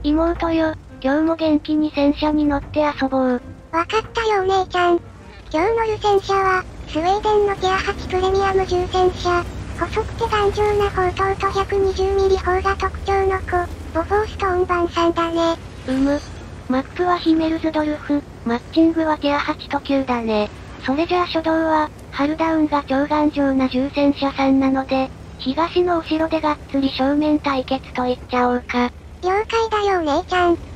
妹よ、今日も元気に戦車に乗って遊ぼう。 わかったよお姉ちゃん。今日乗る戦車は、スウェーデンのティア8プレミアム重戦車。細くて頑丈な砲塔と 120mm 砲が特徴の子、ボフォーストーン版さんだね。 マップはヒメルズドルフ、マッチングはティア8と9だね。それじゃあ初動は、ハルダウンが超頑丈な重戦車さんなので、東のお城でがっつり正面対決と言っちゃおうか。 了解だよお姉ちゃん。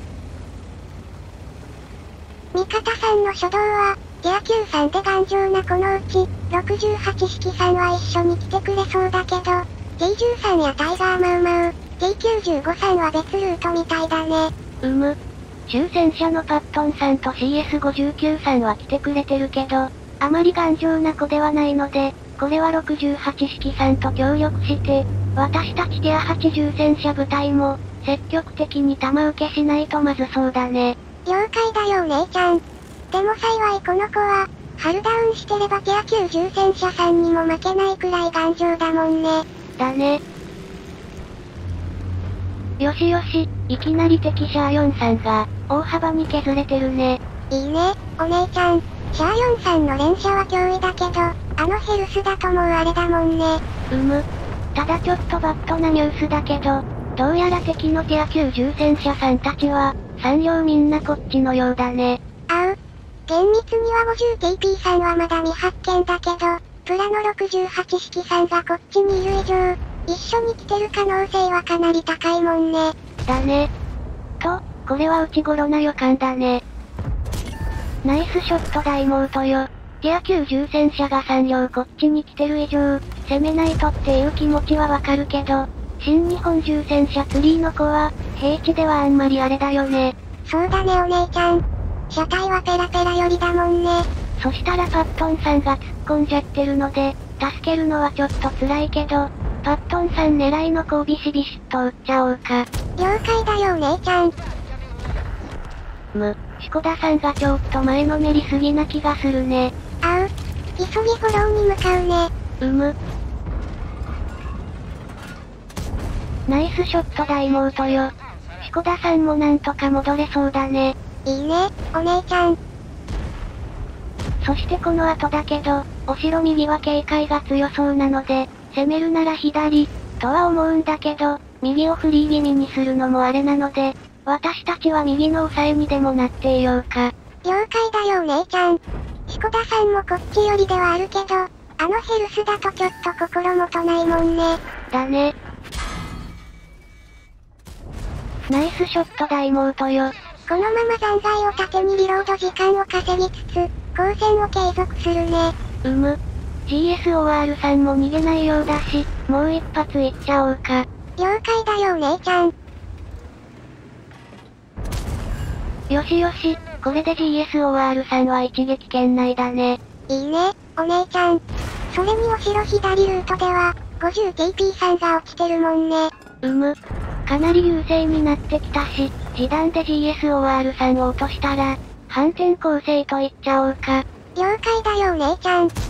味方さんの初動は、ティア9さんで頑丈なこのうち、68式さんは一緒に来てくれそうだけど、T13 やタイガーマウマウ、T95 さんは別ルートみたいだね。 重戦車のパットンさんと CS59 さんは来てくれてるけど、あまり頑丈な子ではないので、これは68式さんと協力して、私たちティア8重戦車部隊も、積極的に弾受けしないとまずそうだね。 了解だよお姉ちゃん。でも幸いこの子は、ハルダウンしてればティア9重戦車さんにも負けないくらい頑丈だもんね。 だね。よしよし、いきなり敵シャー4さんが、大幅に削れてるね。 いいね、お姉ちゃん。シャー4さんの連射は脅威だけど、あのヘルスだともうあれだもんね。 ただちょっとバッドなニュースだけど、どうやら敵のティア9重戦車さんたちは、3両みんなこっちのようだね。 厳密には 50TP さんはまだ未発見だけど、プラの68式さんがこっちにいる以上、一緒に来てる可能性はかなり高いもんね。 だね。と、これは内頃な予感だね。ナイスショットだ妹よ。ティア9重戦車が3両こっちに来てる以上、攻めないとっていう気持ちはわかるけど、新日本重戦車3の子は、平地ではあんまりあれだよね。 そうだねお姉ちゃん。車体はペラペラよりだもんね。 そしたらパットンさんが突っ込んじゃってるので、助けるのはちょっと辛いけど、パットンさん狙いの子をビシビシっと撃っちゃおうか。 了解だよお姉ちゃん。 シコダさんがちょっと前のめりすぎな気がするね。 急ぎフォローに向かうね。 ナイスショットだ妹よ。シコダさんもなんとか戻れそうだね。 いいね、お姉ちゃん。 そしてこの後だけど、お城右は警戒が強そうなので、攻めるなら左、とは思うんだけど、右をフリー気味にするのもあれなので、私たちは右の抑えにでもなっていようか。 了解だよお姉ちゃん。シコダさんもこっち寄りではあるけど、あのヘルスだとちょっと心もとないもんね。 だね。ナイスショットだ妹よ。 このまま残骸を盾にリロード時間を稼ぎつつ、交戦を継続するね。 GSOR さんも逃げないようだし、もう一発いっちゃおうか。 了解だよお姉ちゃん。 よしよし、これで GSOR さんは一撃圏内だね。 いいね、お姉ちゃん。それにお城左ルートでは、50TP さんが落ちてるもんね。 かなり優勢になってきたし、示談で GSOR さんを落としたら、反転攻勢と言っちゃおうか。 了解だよお姉ちゃん。と、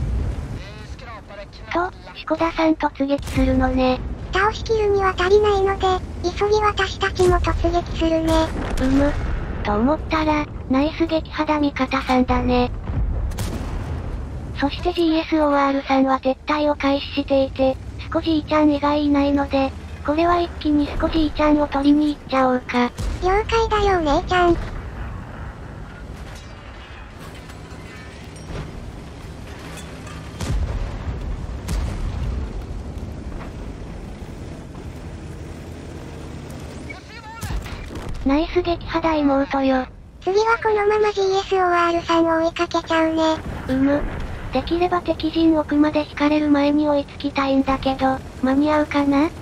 シコダさん突撃するのね。 倒しきるには足りないので、急ぎ私たちも突撃するね。 と思ったら、ナイス撃破だ味方さんだね。そして GSOR さんは撤退を開始していて、スコジーちゃん以外いないので、これは一気にスコジーちゃんを取りに行っちゃおうか。 了解だよお姉ちゃん。 ナイス撃破だ妹よ。 次はこのまま GSOR さんを追いかけちゃうね。 できれば敵陣奥まで引かれる前に追いつきたいんだけど、間に合うかな？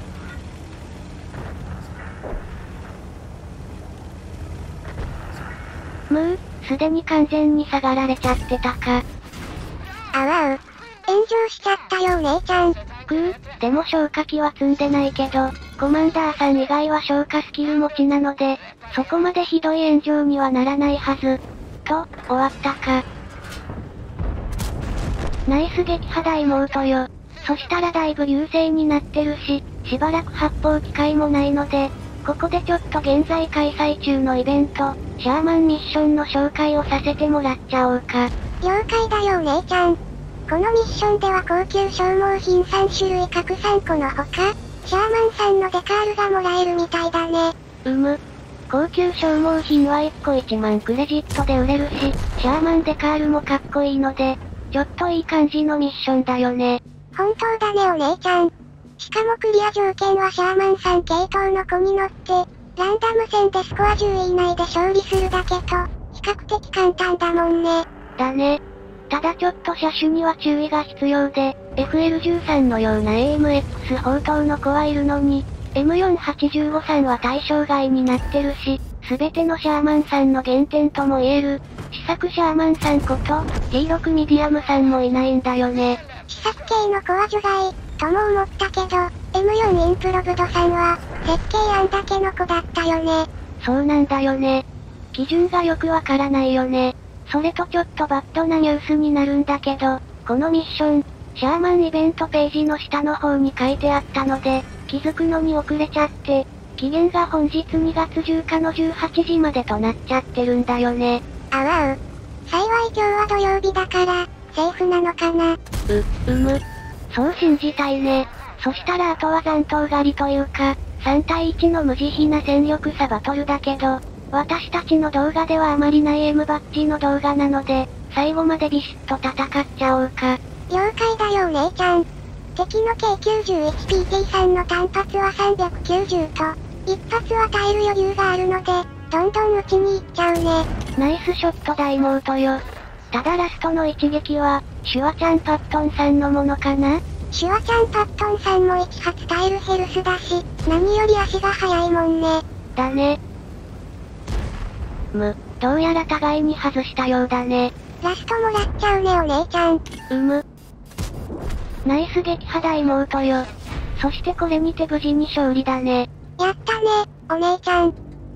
すでに完全に下がられちゃってたか。 炎上しちゃったよお姉ちゃん。 でも消火器は積んでないけど、コマンダーさん以外は消火スキル持ちなので、そこまでひどい炎上にはならないはず。と、終わったか。ナイス撃破だ妹よ。そしたらだいぶ優勢になってるし、しばらく発砲機会もないので、 ここでちょっと現在開催中のイベント、シャーマンミッションの紹介をさせてもらっちゃおうか。 了解だよお姉ちゃん。このミッションでは高級消耗品3種類各3個のほか、シャーマンさんのデカールがもらえるみたいだね。 高級消耗品は1個1万クレジットで売れるし、シャーマンデカールもかっこいいので、ちょっといい感じのミッションだよね。 本当だねお姉ちゃん。しかもクリア条件はシャーマンさん系統の子に乗って、ランダム戦でスコア10位以内で勝利するだけと、比較的簡単だもんね。 だね。ただちょっと車種には注意が必要で、FL13 のような AMX 砲塔の子はいるのに、M4815 は対象外になってるし、すべてのシャーマンさんの原点とも言える、試作シャーマンさんこと、G6 ミディアムさんもいないんだよね。 試作系の子は除外、とも思ったけど、M4 インプロブドさんは、設計案だけの子だったよね。 そうなんだよね。基準がよくわからないよね。それとちょっとバッドなニュースになるんだけど、このミッション、シャーマンイベントページの下の方に書いてあったので、気づくのに遅れちゃって、期限が本日2月10日の18時までとなっちゃってるんだよね。 あわう。幸い今日は土曜日だから、セーフなのかな。 そう信じたいね。そしたらあとは残党狩りというか、3対1の無慈悲な戦力差バトルだけど、私たちの動画ではあまりない M バッジの動画なので、最後までビシッと戦っちゃおうか。 了解だよお姉ちゃん。敵の K91PT さんの単発は390と、一発は耐える余裕があるので、どんどん撃ちに行っちゃうね。 ナイスショット大妹よ。ただラストの一撃は、シュワちゃんパットンさんのものかな？ シュワちゃんパットンさんも1発耐えるヘルスだし、何より足が速いもんね。 だね。どうやら互いに外したようだね。 ラストもらっちゃうねお姉ちゃん。 ナイス撃破大妹よ。そしてこれにて無事に勝利だね。 やったね、お姉ちゃん。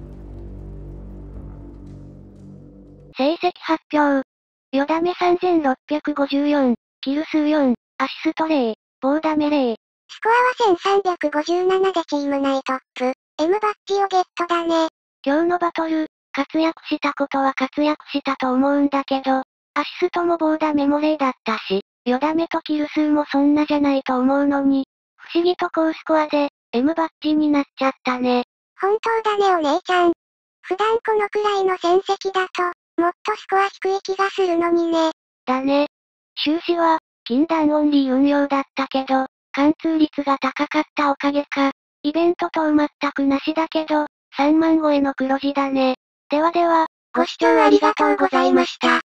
成績発表。よだめ3654、キル数4、アシスト0、棒ダメ0。 スコアは1357でチーム内トップ。M バッジをゲットだね。 今日のバトル、活躍したことは活躍したと思うんだけど、アシストも棒ダメも0だったし、よだめとキル数もそんなじゃないと思うのに、不思議と高スコアで、M バッジになっちゃったね。 本当だねお姉ちゃん。普段このくらいの戦績だと、もっとスコア低い気がするのにね。 だね。終始は、禁断オンリー運用だったけど、貫通率が高かったおかげか、イベント等全くなしだけど、3万超えの黒字だね。ではでは、 ご視聴ありがとうございました。